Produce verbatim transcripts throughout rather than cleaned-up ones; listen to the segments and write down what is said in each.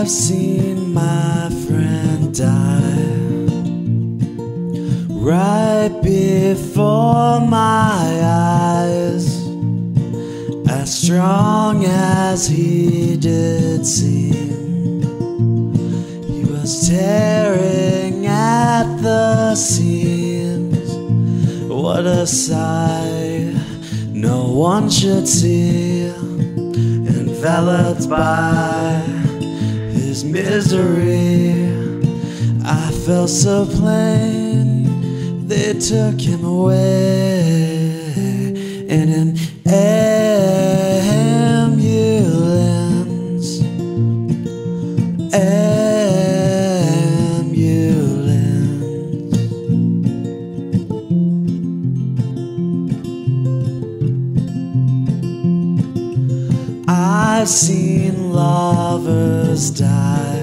I've seen my friend die right before my eyes. As strong as he did seem, he was tearing at the seams. What a sight no one should see, enveloped by his misery. I felt so plain, they took him away in an ambulance, ambulance. I've seen lovers die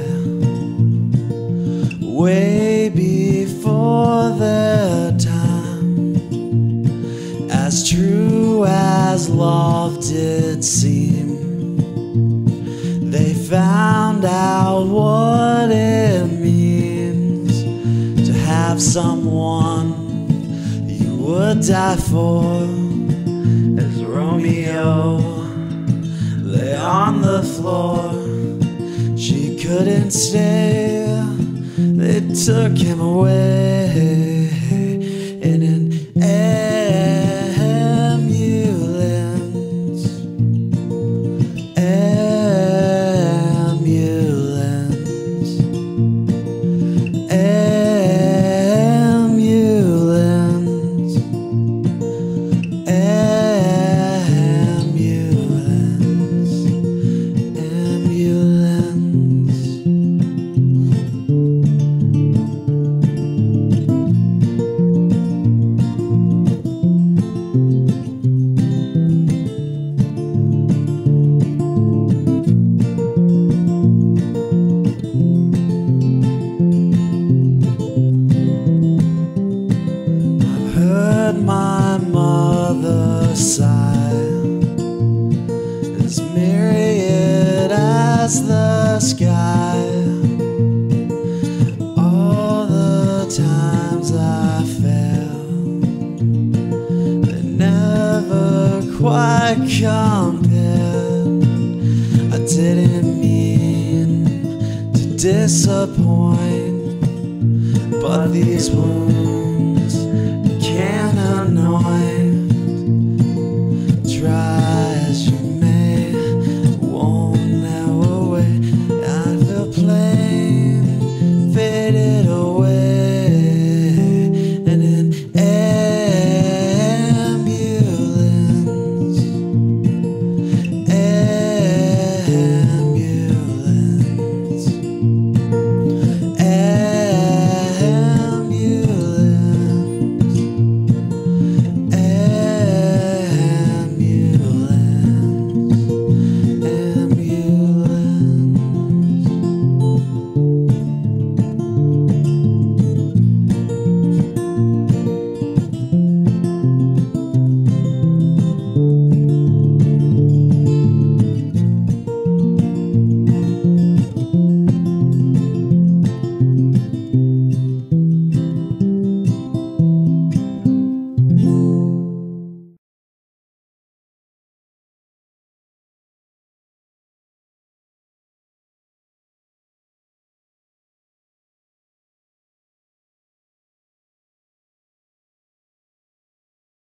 way before their time. As true as love did seem, they found out what it means to have someone you would die for. As Romeo lay on the floor, she couldn't stay, they took him away in an ambulance, ambulance, ambulance, ambulance, ambulance. Heard my mother sigh, as myriad as the sky. All the times I fell, they never quite compared. I didn't mean to disappoint, but these wounds